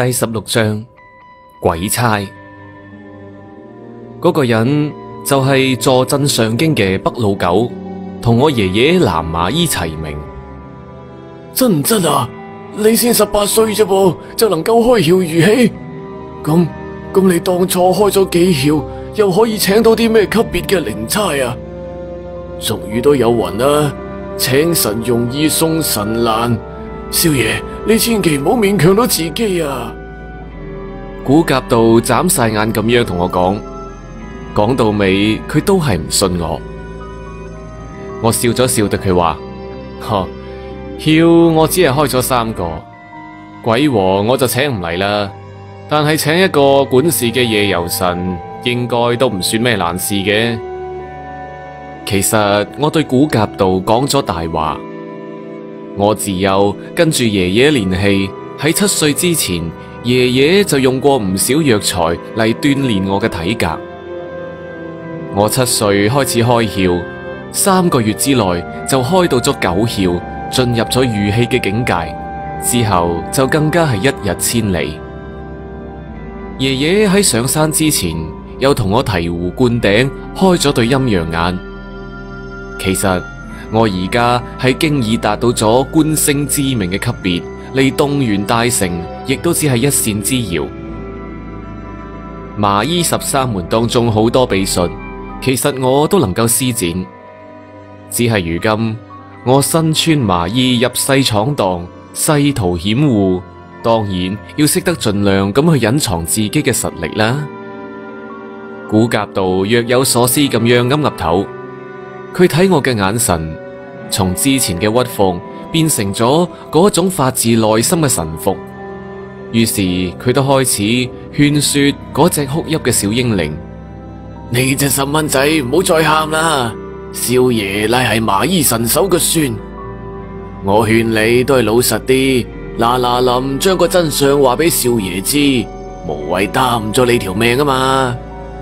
第16章鬼差。嗰個人就係坐鎮上京嘅北老九，同我爺爺藍麻衣齊名。 真唔真啊？你先18歲啫噃，就能夠開竅御氣？咁你當初開咗幾竅，又可以請到啲咩級別嘅靈差啊？俗語都有云啊，請神容易送神難。少爺，你千祈唔好勉強到自己啊！ 古甲道眨晒眼咁樣同我講，講到尾佢都係唔信我。我笑咗笑對佢話：竅我只係開咗3個，鬼和我就請唔嚟啦。但係請一個管事嘅夜遊神，應該都唔算咩難事嘅。其實我對古甲道講咗大話。我自幼跟住爺爺練氣，喺7歲之前，爺爺就用過唔少藥材嚟鍛煉我嘅體格。我7歲開始開竅，3個月之內就開到咗9竅，進入咗御氣嘅境界。之後就更加係一日千里。爺爺喺上山之前，又同我醍醐灌頂，開咗對陰陽眼。其實我而家係經已達到咗觀星知命嘅級別，嚟動員大成，亦都只係一線之遙。麻衣13門當中好多秘術，其實我都能夠施展，只係如今我身穿麻衣入世闖蕩，世途險惡，當然要識得盡量咁去隱藏自己嘅實力啦。古甲道若有所思咁樣岌岌頭，佢睇我嘅眼神從之前嘅屈服變成咗嗰種發自內心嘅臣服，於是佢都開始勸說嗰隻哭泣嘅小嬰靈： 你隻細蚊仔唔好再喊啦，少爺乃係麻衣神手嘅孫，我勸你都係老實啲，嗱臨將個真相話俾少爺知，無謂耽誤咗你條命啊嘛。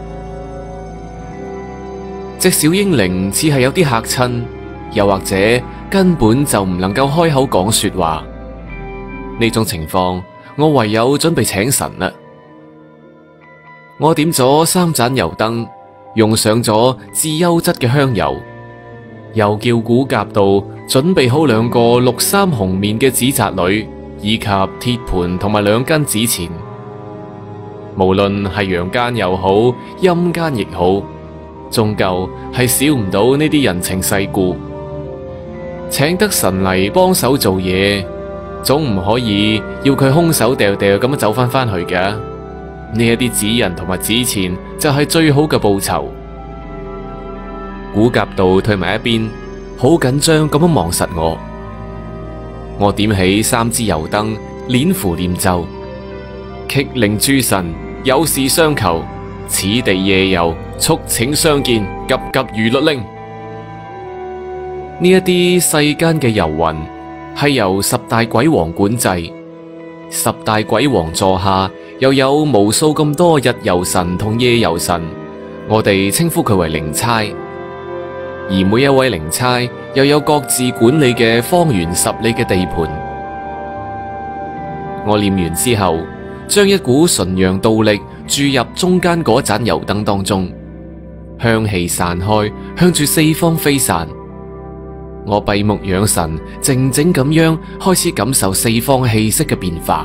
隻小嬰靈似係有啲嚇親，又或者根本就唔能夠開口講說話。呢種情況，我唯有準備請神啦。我點咗3盞油燈，用上咗至優質嘅香油，又叫古甲道準備好2個綠衫紅面嘅紙紮女，以及鐵盤同埋2根紙錢。無論係陽間又好，陰間亦好，終究係少唔到呢啲人情世故。請得神嚟幫手做嘢，總唔可以要佢空手掉掉咁樣走翻去㗎。呢一啲紙人同埋紙錢就係最好嘅報酬。古甲道退埋一邊，好緊張咁樣望實我。我點起3支油燈，捻符念咒：棘令諸神有事相求，此地夜遊，促請相見，急急如律令。呢一啲世間嘅遊魂係由10大鬼王管制，10大鬼王座下又有無數咁多日遊神同夜遊神，我哋稱呼佢為靈差。而每一位靈差又有各自管理嘅方圓10里嘅地盤。我念完之後，將一股純陽道力注入中間嗰盞油燈當中，香氣散開，向住4方飛散。我閉目養神，靜靜咁樣開始感受4方氣息嘅變化。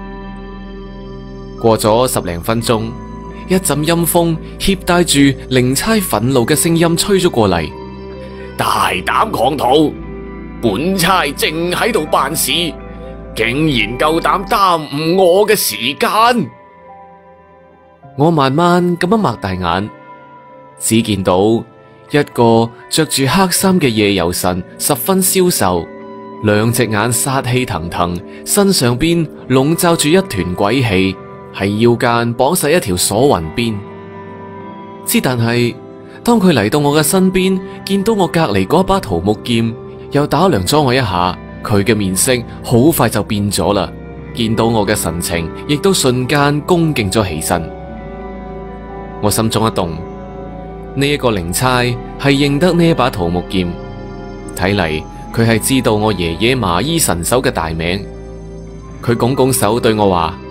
過咗10零分鐘，一陣陰風攜帶住靈差憤怒嘅聲音吹咗過嚟： 大膽狂徒，本差正喺度辦事，竟然夠膽耽誤我嘅時間！ 我慢慢咁樣擘大眼，只見到一個着住黑衫嘅夜遊神，十分消瘦，2隻眼殺氣騰騰，身上邊籠罩住一團鬼氣，喺腰間綁實一條鎖魂鞭。但係當佢嚟到我嘅身邊，見到我隔籬嗰把桃木劍，又打量咗我一下，佢嘅面色好快就變咗啦。見到我嘅神情，亦都瞬間恭敬咗起身。我心中一動。呢一個靈差係認得呢一把桃木劍，睇嚟佢係知道我爺爺麻衣神手嘅大名。佢拱拱手對我話：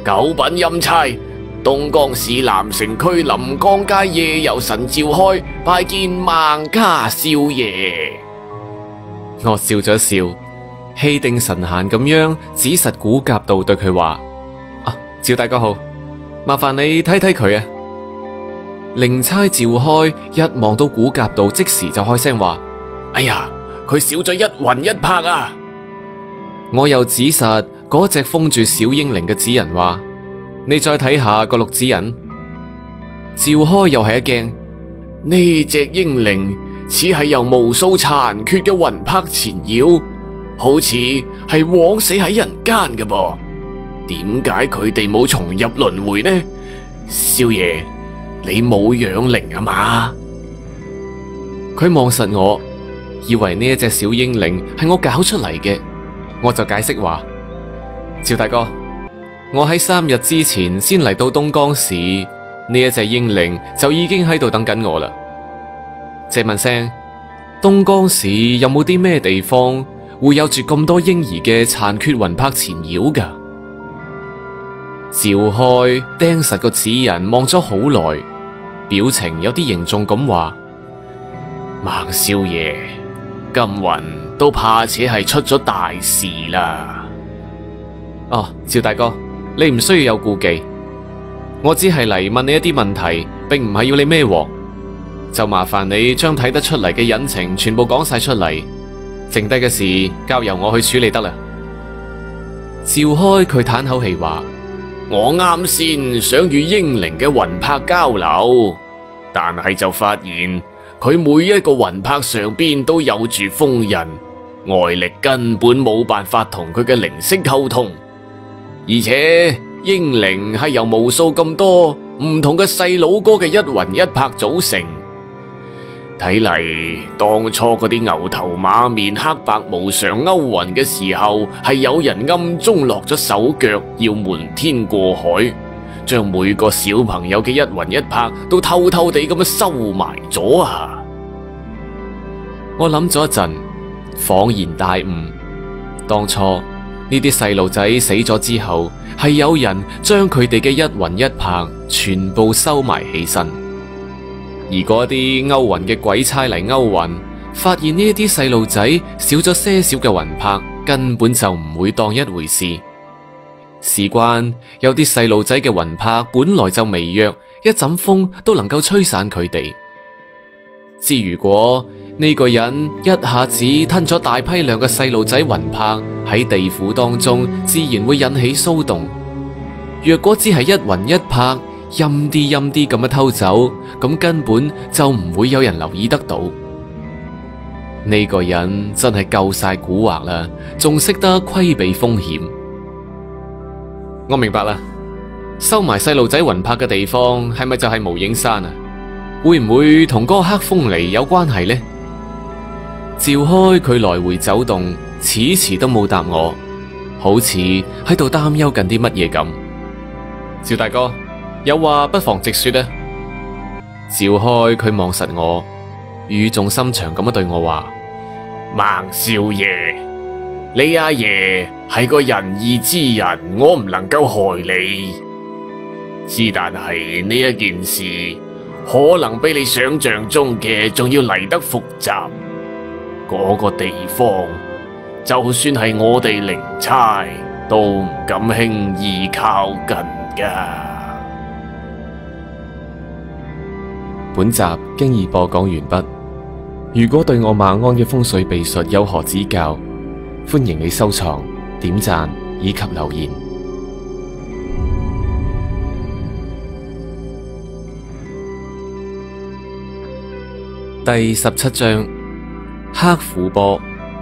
九品欽差，東江市南城區臨江街夜遊神召開，拜見孟家少爺。 我笑咗笑，氣定神閒咁樣指實古夾道對佢話：啊，趙大哥好，麻煩你睇睇佢啊。靈差召開一望到古夾道，即時就開聲話： 哎呀，佢少咗一魂一魄啊！ 我又指實嗰隻封住小英靈嘅紙人話：你再睇下個綠紙人。召開又係一驚， 呢隻英靈似係由無數殘缺嘅魂魄纏繞，好似係枉死喺人間嘅噃。點解佢哋冇重入輪迴呢？少爺，你冇養靈啊嘛？ 佢望實我，以為呢一隻小英靈係我搞出嚟嘅，我就解釋話：趙大哥，我喺3日之前先嚟到東江市，呢一隻英靈就已經喺度等緊我啦。借問聲，東江市有冇啲咩地方會有住咁多嬰兒嘅殘缺魂魄纏繞噶？召開盯實個紙人望咗好耐，表情有啲凝重咁話： 孟少爺，今魂都怕且係出咗大事啦。 哦，趙大哥，你唔需要有顧忌，我只係嚟問你一啲問題，並唔係要你孭鑊，就麻煩你將睇得出嚟嘅隱情全部講晒出嚟，剩低嘅事交由我去處理得啦。召開佢嘆口氣話： 我啱先想與英靈嘅魂魄交流，但係就發現佢每一個魂魄上邊都有住封印，外力根本冇辦法同佢嘅靈識溝通，而且英靈係由無數咁多唔同嘅細佬哥嘅一魂一魄組成。睇嚟當初嗰啲牛頭馬面黑白無常勾魂嘅時候，係有人暗中落咗手腳，要瞞天過海，將每個小朋友嘅一魂一魄都偷偷地咁樣收埋咗啊！ 我諗咗一陣，恍然大悟，當初呢啲細路仔死咗之後，係有人將佢哋嘅一魂一魄全部收埋起身。而嗰啲勾魂嘅鬼差嚟勾魂，發現呢啲細路仔少咗些少嘅魂魄，根本就唔會當一回事。事關有啲細路仔嘅魂魄本來就微弱，一陣風都能夠吹散佢哋。至如果呢個人一下子吞咗大批量嘅細路仔魂魄喺地府當中，自然會引起騷動。若果只係一魂一魄，陰啲咁樣偷走，咁根本就唔會有人留意得到。呢個人真係夠晒蠱惑啦，仲識得規避風險。我明白啦，收埋細路仔魂魄嘅地方係咪就係無影山啊？會唔會同嗰個黑風離有關係呢？召開佢來回走動，遲遲都冇答我，好似喺度擔憂緊啲乜嘢咁。趙大哥，有話不妨直說啊！召開佢望實我，語重心長咁樣對我話： 孟少爺，你阿爺係個仁義之人，我唔能夠害你。之但係呢一件事，可能比你想象中嘅仲要嚟得複雜。嗰個地方，就算係我哋靈差，都唔敢輕易靠近噶。 本集經已播講完畢。如果對我馬鞍嘅風水秘術有何指教，歡迎你收藏、點讚以及留言。第17章黑虎波。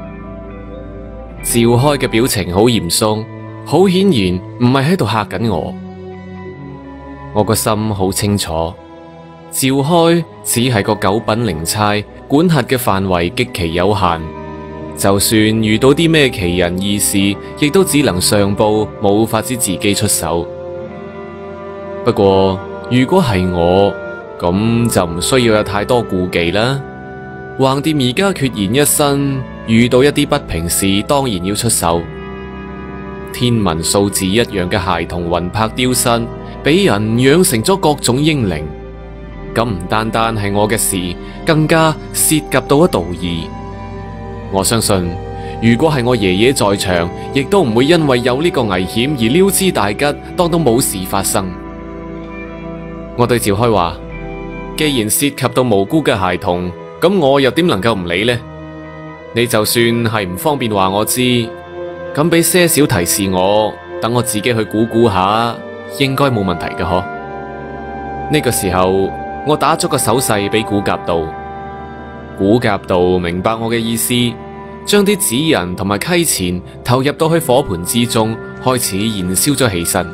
召開嘅表情好嚴肅，好顯然唔係喺度嚇緊我。我個心好清楚，召開只係個9品靈差，管轄嘅範圍極其有限。就算遇到啲咩奇人異事，亦都只能上報，冇法子自己出手。不過如果係我，咁就唔需要有太多顧忌啦。橫掂而家孑然一身，遇到一啲不平事，當然要出手。 天文數字一樣嘅孩童魂魄丟失，俾人養成咗各種英靈。咁唔單單係我嘅事，更加涉及到一道義。我相信，如果係我爺爺在場，亦都唔會因為有呢個危險而溜之大吉，當到冇事發生。我對趙開話：既然涉及到無辜嘅孩童，咁我又點能夠唔理呢？你就算係唔方便話我知，咁俾些少提示我，等我自己去估估下，應該冇問題嘅嗬。呢個時候，我打咗個手勢俾古甲道，古甲道明白我嘅意思，將啲紙人同埋溪錢投入到去火盆之中，開始燃燒咗起身。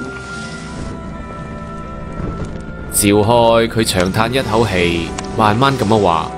趙開佢長嘆一口氣，慢慢咁樣話：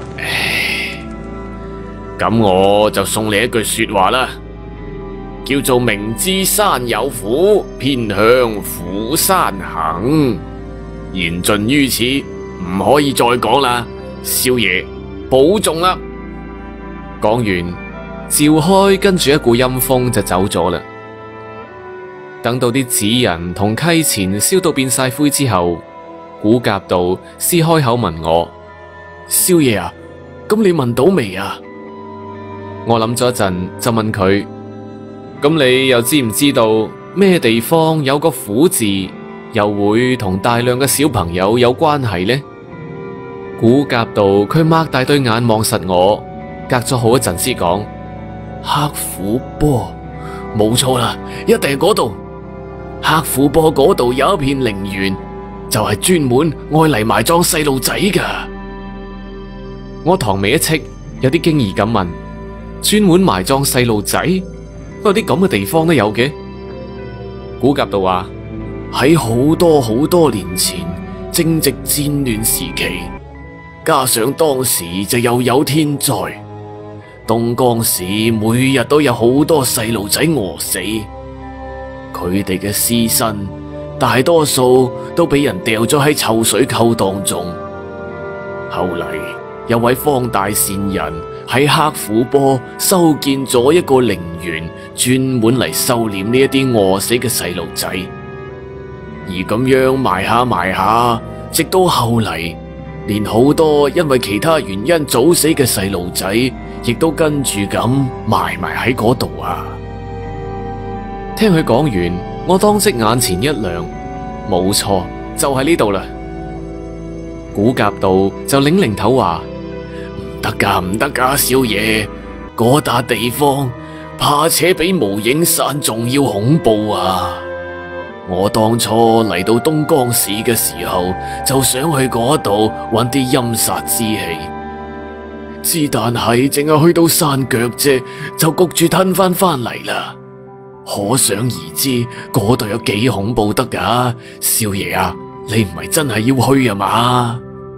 咁我就送你一句說話啦，叫做明知山有虎，偏向虎山行。言盡於此，唔可以再講啦。少爺保重啦。 講完，趙開跟住一股陰風就走咗啦。等到啲紙人同溪錢燒到變晒灰之後，古甲道先開口問我： 少爺啊，咁你問到未啊？ 我諗咗一陣就問佢：咁你又知唔知道咩地方有個虎字，又會同大量嘅小朋友有關係呢？古甲道佢擘大對眼望實我，隔咗好一陣先講： 黑虎坡，冇錯啦，一定係嗰度。黑虎坡嗰度有一片陵園，就係專門愛嚟埋葬細路仔噶。 我唐眉一戚，有啲驚異咁問：專門埋葬細路仔？有啲咁嘅地方都有嘅？古甲道話： 喺好多年前，正值戰亂時期，加上當時就又有天災，東江市每日都有好多細路仔餓死，佢哋嘅屍身大多數都俾人掉咗喺臭水溝當中。後嚟有位方大善人喺黑虎坡修建咗一個陵園，專門嚟收斂呢一啲餓死嘅細路仔。而咁樣埋下，直到後嚟，連好多因為其他原因早死嘅細路仔，亦都跟住咁埋喺嗰度啊！ 聽佢講完，我當即眼前一亮，冇錯，就喺呢度啦。古甲道就擰頭話： 唔得噶，少爺，嗰笪地方怕且比無影山仲要恐怖啊！我當初嚟到東江市嘅時候，就想去嗰度揾啲陰煞之氣，但係淨係去到山腳啫，就焗住吞翻嚟啦。可想而知，嗰度有幾恐怖得噶，少爺啊，你唔係真係要去啊嘛？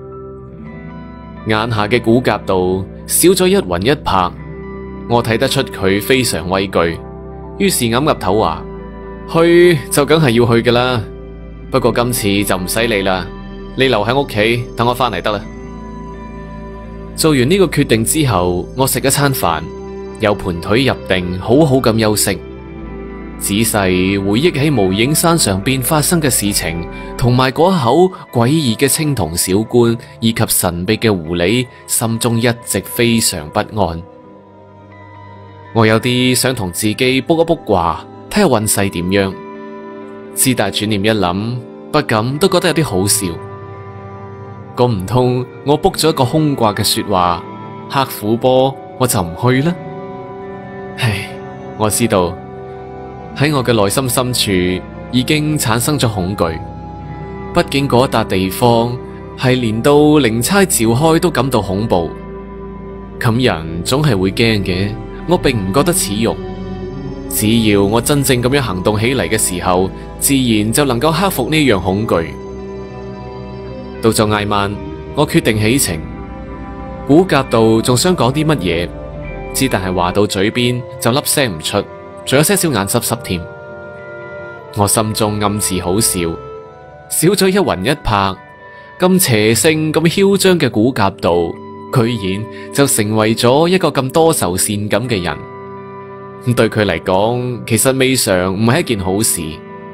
眼下嘅古甲道少咗一魂一魄，我睇得出佢非常畏懼，於是岌岌頭話：去就梗係要去噶啦，不過今次就唔使理啦，你留喺屋企等我翻嚟得啦。做完呢個決定之後，我食一餐飯，又盤腿入定，好好咁休息，仔細回憶起無影山上邊發生嘅事情，同埋嗰口詭異嘅青銅小棺，以及神秘嘅狐狸，心中一直非常不安。我有啲想同自己卜一卜卦，睇下運勢點樣。之但轉念一諗，不禁都覺得有啲好笑。咁唔通我卜咗一個空卦嘅說話，黑虎坡我就唔去啦？唉，我知道喺我嘅內心深處已經產生咗恐懼。畢竟嗰笪地方係連到靈差趙開都感到恐怖，咁人總係會驚嘅。我並唔覺得恥辱，只要我真正咁樣行動起嚟嘅時候，自然就能夠克服呢樣恐懼。到咗挨晚，我決定起程。古甲道仲想講啲乜嘢，之但係話到嘴邊就粒聲唔出，仲有些少眼濕濕添。我心中暗自好笑，少咗一魂一魄，咁邪性咁囂張嘅古甲道，居然就成為咗一個咁多愁善感嘅人。 對佢嚟講，其實未嘗唔係一件好事。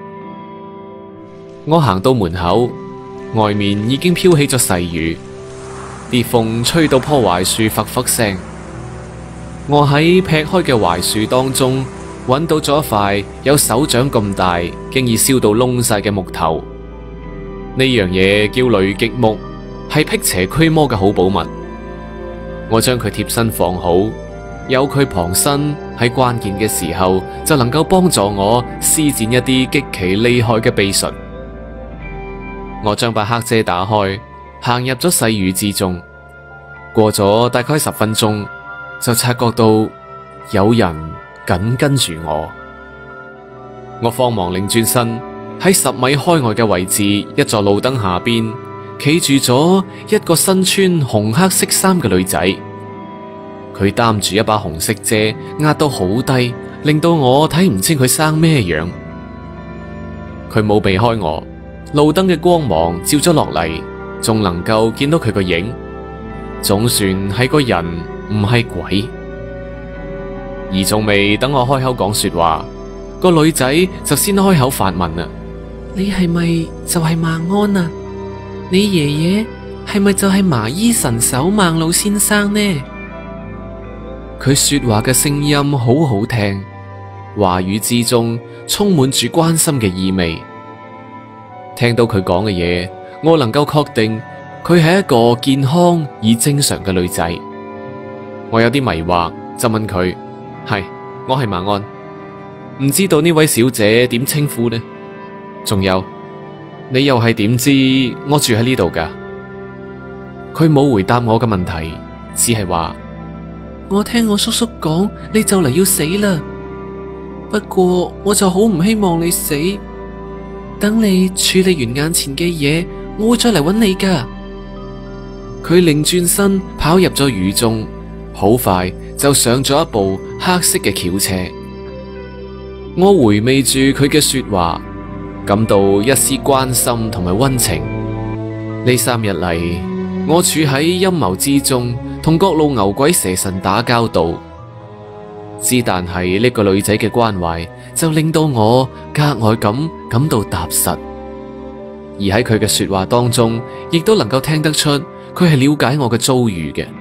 我行到門口，外面已經飄起咗細雨，啲風吹到棵槐樹拂拂聲。我喺劈開嘅槐樹當中揾到咗一塊有手掌咁大，經已燒到燶晒嘅木頭。呢樣嘢叫雷擊木，係辟邪驅魔嘅好寶物。我將佢貼身放好，有佢旁身喺關鍵嘅時候就能夠幫助我施展一啲極其厲害嘅秘術。我將把黑遮打開，行入咗細雨之中。過咗大概10分鐘，就察覺到有人緊跟住我。我慌忙擰轉身，喺10米開外嘅位置，一座路燈下邊企住咗一個身穿紅黑色衫嘅女仔。佢擔住一把紅色遮，壓到好低，令到我睇唔清佢生咩樣。佢冇避開我，路燈嘅光芒照咗落嚟，仲能夠見到佢個影，總算係個人，唔係鬼。而仲未等我開口講說話，個女仔就先開口發問啦： 你係咪就係孟安啊？你爺爺係咪就係麻衣神手孟老先生呢？ 佢說話嘅聲音好好聽，話語之中充滿住關心嘅意味。聽到佢講嘅嘢，我能夠確定佢係一個健康而正常嘅女仔。我有啲迷惑，就問佢：係，我係孟安，唔知道呢位小姐點稱呼呢？仲有，你又係點知我住喺呢度㗎？佢冇回答我嘅問題，只係話： 我聽我叔叔講，你就嚟要死啦。不過我就好唔希望你死。等你處理完眼前嘅嘢，我會再嚟揾你㗎。 佢擰轉身跑入咗雨中，好快就上咗一部黑色嘅轎車。我回味住佢嘅說話，感到一絲關心同埋溫情。呢3日嚟，我處喺陰謀之中，同各路牛鬼蛇神打交道。之但係呢個女仔嘅關懷，就令到我格外咁感到踏實。而喺佢嘅說話當中，亦都能夠聽得出佢係了解我嘅遭遇嘅。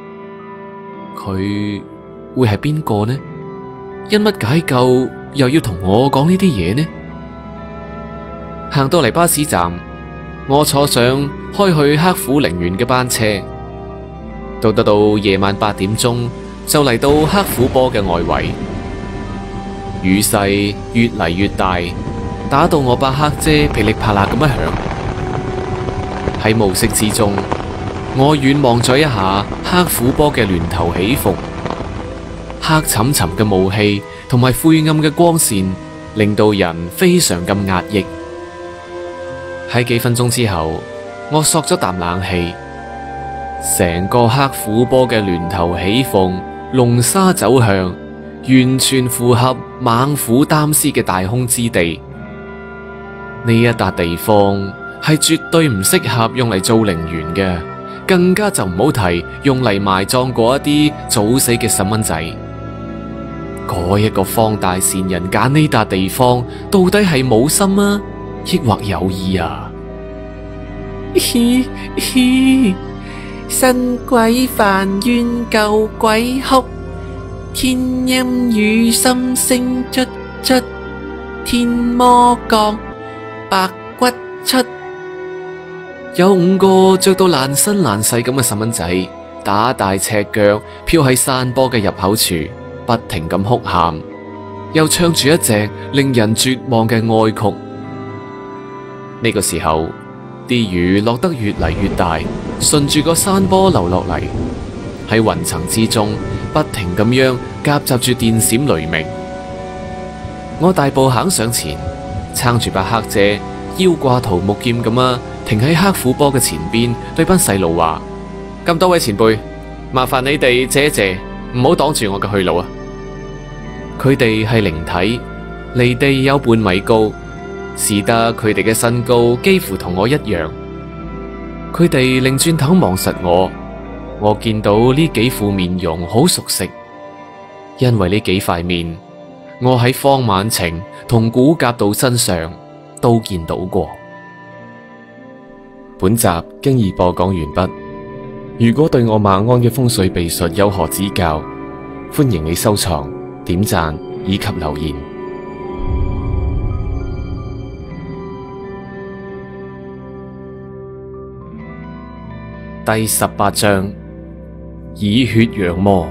佢會係邊個呢？因乜解救又要同我講呢啲嘢呢？行到嚟巴士站，我坐上開去黑虎陵園嘅班車，到夜晚8點鐘就嚟到黑虎坡嘅外圍。雨勢越嚟越大，打到我把黑遮噼里啪啦咁一響。喺暮色之中，我遠望咗一下黑虎坡嘅巒頭起伏，黑沉沉嘅霧氣同埋灰暗嘅光線，令到人非常咁壓抑。喺幾分鐘之後，我索咗啖冷氣，成個黑虎坡嘅巒頭起伏，龍沙走向，完全符合猛虎擔屍嘅大空之地。呢一笪地方係絕對唔適合用嚟做陵園嘅，更加就唔好提用嚟埋葬過一啲早死嘅細蚊仔。嗰一個荒大善人揀呢笪地方，到底係冇心啊，抑或有意啊？ 嘻嘻，新鬼煩怨舊鬼哭，天陰雨深聲卒卒，天魔降白骨出。 有5個着到爛身爛世咁嘅細蚊仔，打大赤腳飄喺山坡嘅入口處，不停咁哭喊，又唱住一隻令人絕望嘅哀曲。呢個時候，啲雨落得越嚟越大，順住個山坡流落嚟，喺雲層之中不停咁樣夾雜住電閃雷鳴。我大步行上前，撐住把黑遮，腰掛桃木劍咁啊，停喺黑虎坡嘅前邊，對班細路話：咁多位前輩，麻煩你哋借一借，唔好擋住我嘅去路啊！佢哋係靈體，離地有半米高，使得佢哋嘅身高幾乎同我一樣。佢哋擰轉頭望實我，我見到呢幾副面容好熟悉， 因為呢幾塊面，我喺方晚晴同古甲道身上都見到過。本集經已播講完畢。如果對我馬鞍嘅風水秘術有何指教，歡迎你收藏、點讚以及留言。第18章，以血養魔。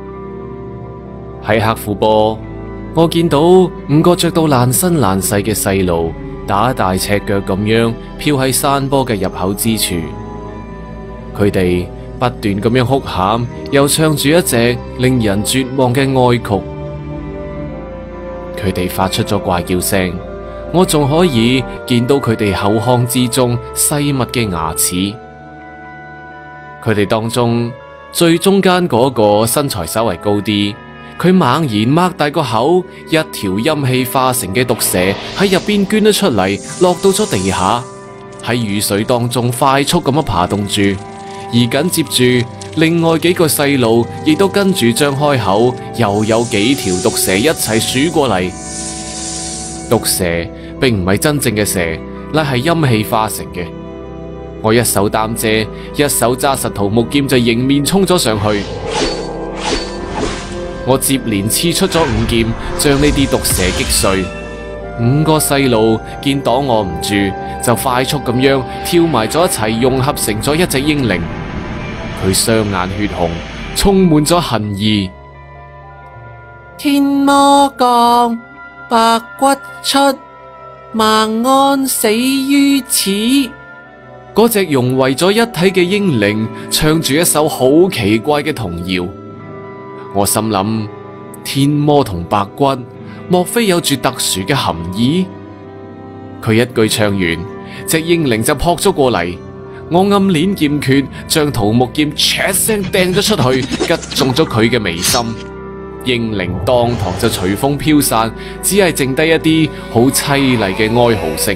喺黑虎坡，我見到5個着到爛身爛世嘅細路打大赤腳咁樣飄喺山坡嘅入口之處，佢哋不斷咁樣哭喊，又唱住一隻令人絕望嘅哀曲。佢哋發出咗怪叫聲，我仲可以見到佢哋口腔之中細密嘅牙齒。佢哋當中最中間嗰個身材稍為高啲，佢猛然擘大個口，一條陰氣化成嘅毒蛇喺入邊捐咗出嚟，落到咗地下，喺雨水當中快速咁樣爬動住。而緊接住，另外幾個細路亦都跟住張開口，又有幾條毒蛇一齊鼠過嚟。毒蛇並唔係真正嘅蛇，乃係陰氣化成嘅。我一手擔遮，一手揸實桃木劍就迎面衝咗上去。我接連刺出咗5劍，將呢啲毒蛇擊碎。5個細路見擋我唔住，就快速咁樣跳埋咗一齊，融合成咗一隻英靈。佢雙眼血紅，充滿咗恨意。 天魔降，白骨出，盲鞍死於此。 嗰隻融為咗一體嘅英靈唱住一首好奇怪嘅童謠。我心諗，天魔同白骨莫非有住特殊嘅含義？佢一句唱完，隻英靈就撲咗過嚟。我暗鏈劍訣，將桃木劍唰聲掟咗出去，擊中咗佢嘅眉心。英靈當堂就隨風飄散，只係剩低一啲好淒厲嘅哀嚎聲。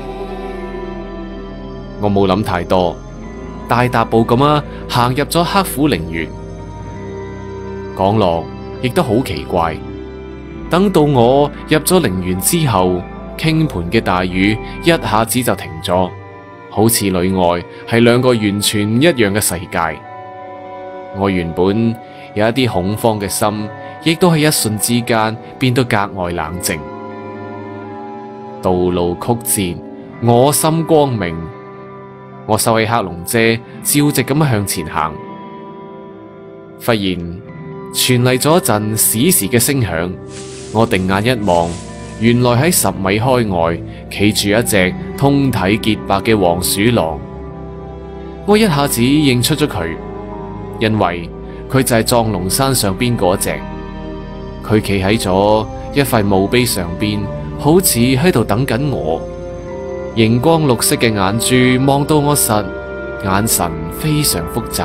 我冇諗太多，大踏步咁行入咗黑虎陵園。講落亦都好奇怪，等到我入咗陵園之後，傾盆嘅大雨一下子就停咗，好似裏外係兩個完全唔一樣嘅世界。我原本有一啲恐慌嘅心，亦都喺一瞬之間變到格外冷靜。道路曲折，我心光明。我收起黑龍遮，照直咁向前行。忽然傳嚟咗一陣史時嘅聲響，我定眼一望，原來喺10米開外企住一隻通體潔白嘅黃鼠狼。我一下子認出咗佢，因為佢就係藏龍山上邊嗰隻。佢企喺咗一塊墓碑上邊，好似喺度等緊我。熒光綠色嘅眼珠望到我實，眼神非常複雜。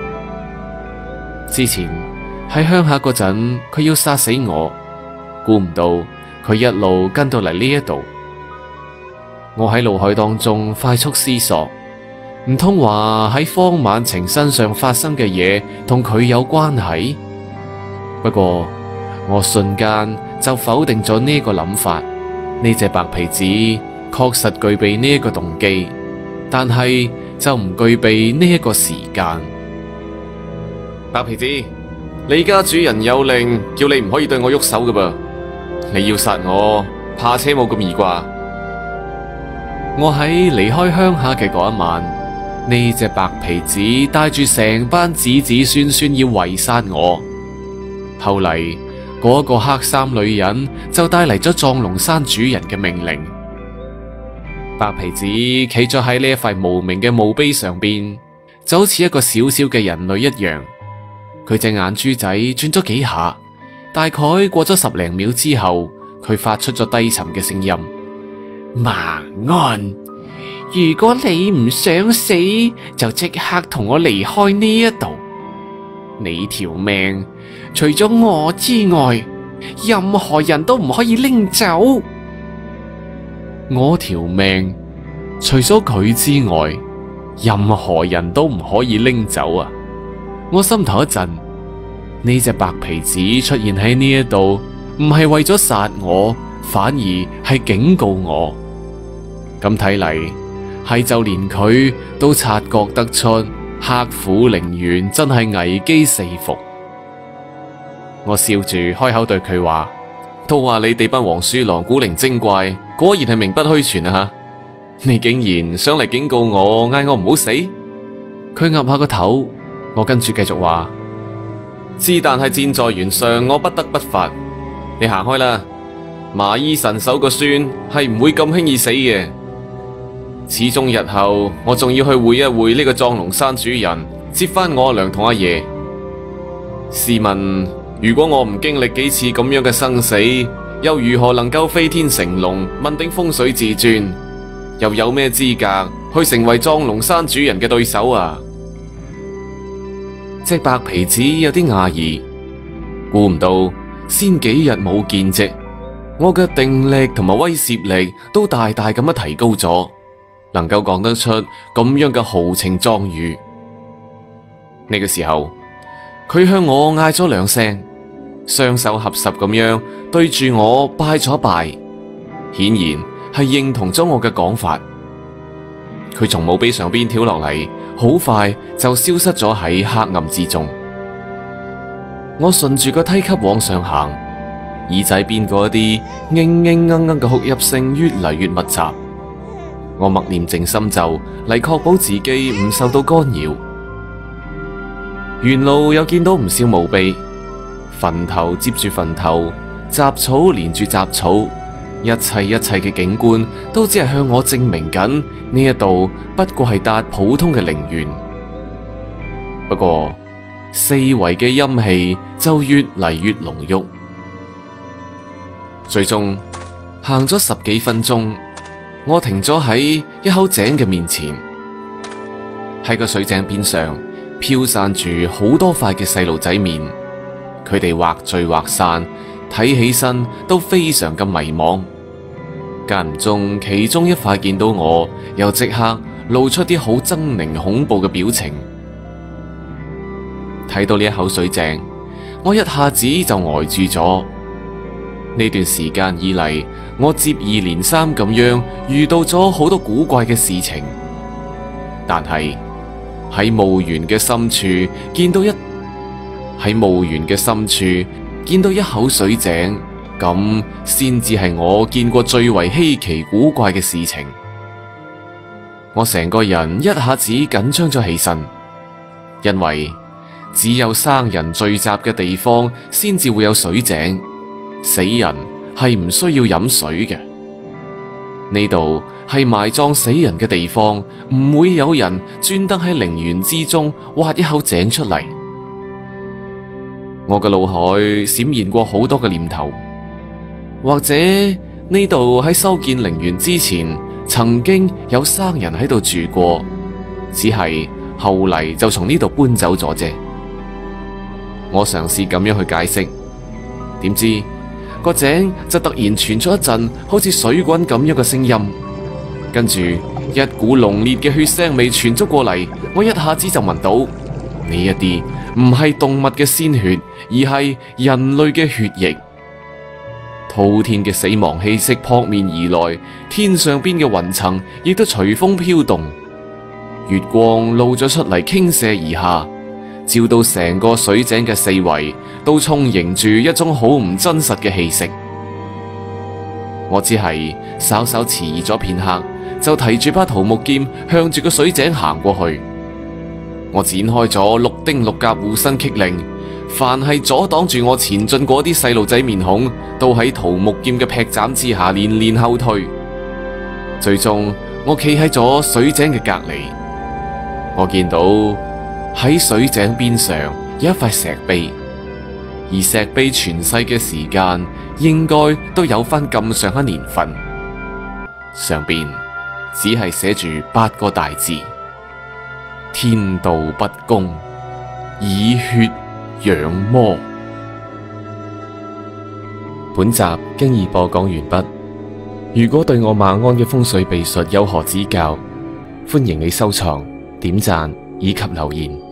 之前喺鄉下嗰陣，佢要殺死我，估唔到佢一路跟到嚟呢一度。我喺腦海當中快速思索，唔通話喺方晚晴身上發生嘅嘢同佢有關係？不過我瞬間就否定咗呢個諗法。呢隻白皮子確實具備呢一個動機，但係就唔具備呢一個時間。白皮子，你家主人有令，叫你唔可以對我喐手㗎噃。你要殺我，怕車冇咁易啩？我喺離開鄉下嘅嗰一晚，呢隻白皮子帶住成班子子孫孫要圍殺我。後嚟嗰個黑衫女人就帶嚟咗藏龍山主人嘅命令。白皮子企咗喺呢一塊無名嘅墓碑上邊，就好似一個小小嘅人類一樣。佢隻眼珠仔轉咗幾下，大概過咗10零秒之後，佢發出咗低沉嘅聲音：馬鞍，如果你唔想死，就即刻同我離開呢一度。你條命除咗我之外，任何人都唔可以拎走。我條命除咗佢之外，任何人都唔可以拎走啊！我心頭一震， 呢隻白皮子出現喺呢一度，唔係為咗殺我，反而係警告我。咁睇嚟，係就連佢都察覺得出刻苦陵園真係危機四伏。我笑住開口對佢話：都話你哋班黃鼠狼古靈精怪，果然係名不虛傳啊！你竟然上嚟警告我，嗌我唔好死。佢岌下個頭，我跟住繼續話：是但係箭在弦上，我不得不發。你行開啦，麻衣神手個孫係唔會咁輕易死嘅。始終日後我仲要去會一會呢個藏龍山主人，接翻我阿娘同阿爺。試問，如果我唔經歷幾次咁樣嘅生死，又如何能夠飛天成龍，問鼎風水至尊？又有咩資格去成為藏龍山主人嘅對手啊？隻白皮子有啲訝異，估唔到先幾日冇見啫，我嘅定力同埋威懾力都大大咁樣提高咗，能夠講得出咁樣嘅豪情壯語。呢個時候，佢向我嗌咗兩聲，雙手合十咁樣對住我拜咗拜，顯然係認同咗我嘅講法。佢從墓碑上邊跳落嚟，好快就消失咗喺黑暗之中。我順住個梯級往上行，耳仔邊嗰啲嘤嘤嘤嘤嘅哭泣聲越嚟越密集。我默念靜心咒嚟確保自己唔受到干擾。沿路又見到唔少墓碑，墳頭接住墳頭，雜草連住雜草，一切嘅景觀都只係向我證明緊呢一度不過係笪普通嘅陵園。不過四圍嘅陰氣就越嚟越濃郁，最終行咗10幾分鐘，我停咗喺一口井嘅面前。喺個水井邊上飄散住好多塊嘅細路仔面，佢哋或聚或散，睇起身都非常咁迷茫。間唔中其中一塊見到我，又即刻露出啲好猙獰恐怖嘅表情。睇到呢一口水井，我一下子就呆住咗。呢段時間以嚟，我接二連三咁樣遇到咗好多古怪嘅事情，但係喺墓園嘅深處見到一口水井，咁先至係我見過最為稀奇古怪嘅事情。我成個人一下子緊張咗起身，因為只有生人聚集嘅地方先至會有水井，死人係唔需要飲水嘅。呢度係埋葬死人嘅地方，唔會有人專登喺陵園之中挖一口井出嚟。我嘅腦海閃現過好多嘅念頭，或者呢度喺修建陵園之前，曾經有生人喺度住過，只係後嚟就從呢度搬走咗啫。我嘗試咁樣去解釋，點知個井就突然傳出一陣好似水滾咁樣嘅聲音，跟住一股濃烈嘅血腥味傳咗過嚟，我一下子就聞到呢一啲唔係動物嘅鮮血，而係人類嘅血液。滔天嘅死亡氣息撲面而來，天上邊嘅雲層亦都隨風飄動，月光露咗出嚟傾瀉而下，照到成個水井嘅四圍都充盈住一種好唔真實嘅氣息。我只係稍稍遲疑咗片刻，就提住把桃木劍向住個水井行過去。我展開咗6丁6甲護身棘令，凡係阻擋住我前進嗰啲細路仔面孔，都喺桃木劍嘅劈斬之下連連後退。最終我企喺咗水井嘅隔籬，我見到喺水井邊上有一塊石碑，而石碑傳世嘅時間應該都有翻咁上下年份，上邊只係寫住8個大字：天道不公，以血養魔。本集經已播講完畢。如果對我馬鞍嘅風水秘術有何指教，歡迎你收藏、點讚以及留言。